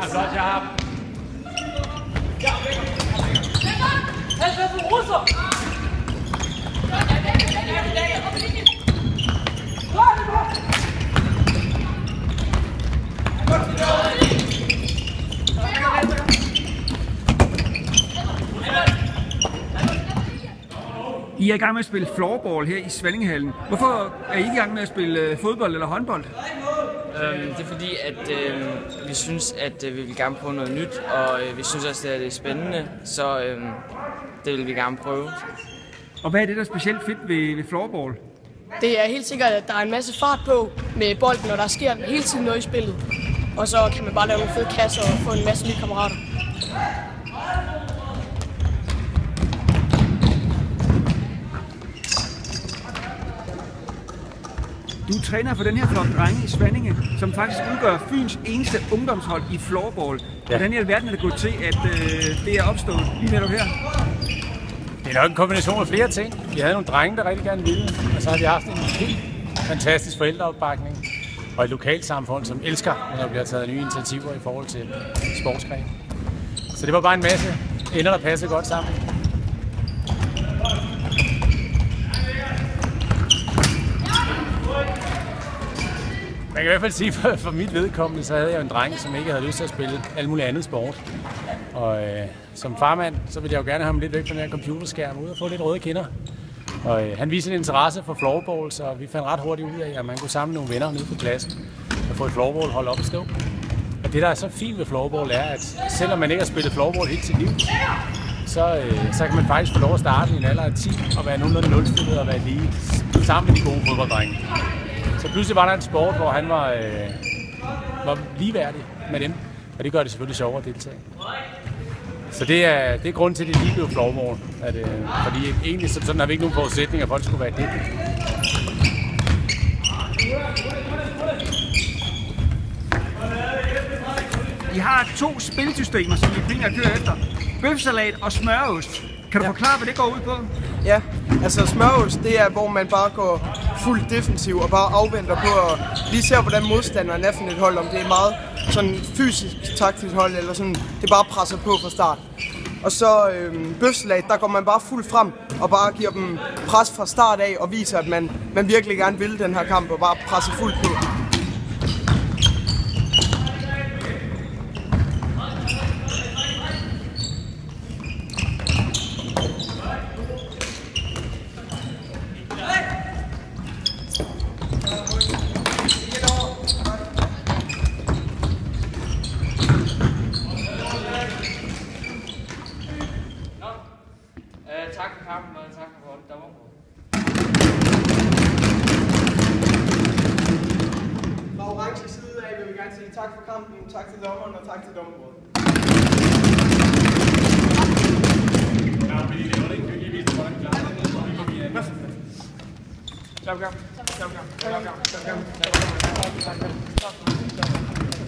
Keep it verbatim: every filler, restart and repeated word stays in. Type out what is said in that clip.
Flot, jeg har. I er i gang med at spille floorball her i Svellinghallen. Hvorfor er I ikke i gang med at spille fodbold eller håndbold? Øhm, det er fordi, at øh, vi synes, at øh, vi vil gerne prøve noget nyt, og øh, vi synes også, at det er spændende, så øh, det vil vi gerne prøve. Og hvad er det, der er specielt fedt ved, ved floorball? Det er helt sikkert, at der er en masse fart på med bolden, og der sker hele tiden noget i spillet. Og så kan man bare lave nogle fede kasser og få en masse nye kammerater. Du er træner for den her flok drenge i Svanninge, som faktisk udgør Fyns eneste ungdomshold i floorball. Ja. Hvordan i alverden er det gået til, at øh, det er opstået lige netop her? Det er nok en kombination af flere ting. Vi havde nogle drenge, der rigtig gerne ville, og så har vi haft en helt fantastisk forældreopbakning og et lokalsamfund, som elsker, når der bliver taget nye initiativer i forhold til sportsgren. Så det var bare en masse ender, der passede godt sammen. Man kan i hvert fald sige, for, for mit vedkommende, så havde jeg en dreng, som ikke havde lyst til at spille alt muligt andet sport. Og øh, som farmand, så ville jeg jo gerne have ham lidt væk fra den her computerskærm, ud og få lidt røde kinder. Og øh, han viste en interesse for floorball, så vi fandt ret hurtigt ud af, at man kunne samle nogle venner nede på klassen og få et floorball-hold op at stå. Og det, der er så fint ved floorball, er, at selvom man ikke har spillet floorball hele sit liv, så, øh, så kan man faktisk få lov at starte i en alder af ti og være nogenlunde nulstillet og være lige sammen med de gode fodbolddrenge. Så pludselig var der en sport, hvor han var, øh, var ligeværdig med dem, og det gør det selvfølgelig sjovere at deltage. Så det er, det er grunden til, at det lige blev floorball. At, øh, fordi egentlig sådan har vi ikke nogen forudsætninger for, at det skulle være det. I har to spilsystemer, som I primært kører efter. Bøfsalat og smørost. Kan du ja. forklare, hvad det går ud på? Ja, altså smørost, det er, hvor man bare går fuldt defensiv og bare afventer på at lige se, hvordan modstanderen er for et hold, om det er meget sådan fysisk taktisk hold, eller sådan, det bare presser på fra start. Og så øhm, bøfsalat, der går man bare fuldt frem og bare giver dem pres fra start af og viser, at man, man virkelig gerne vil den her kamp og bare presser fuldt på. Tak for kampen, og tak for dommerbordet. Fra orange side af vil vi gerne sige tak for kampen, tak til dommeren og tak til dommerbordet. Ja, men I laver det ikke. I viste, hvordan I klarer det. Vi kommer igen. Klap, klap. Klap, klap. Klap, klap. Klap, klap.